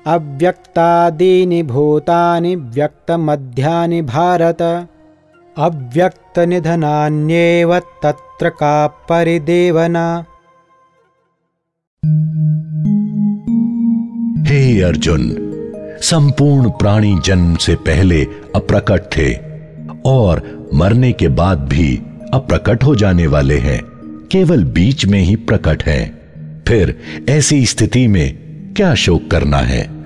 अव्यक्तादीनि भूतानि व्यक्तमध्यानि भारत। अव्यक्तनिधनान्येव तत्र का परिदेवना। हे अर्जुन, संपूर्ण प्राणी जन्म से पहले अप्रकट थे और मरने के बाद भी अप्रकट हो जाने वाले हैं, केवल बीच में ही प्रकट हैं। फिर ऐसी स्थिति में क्या शोक करना है।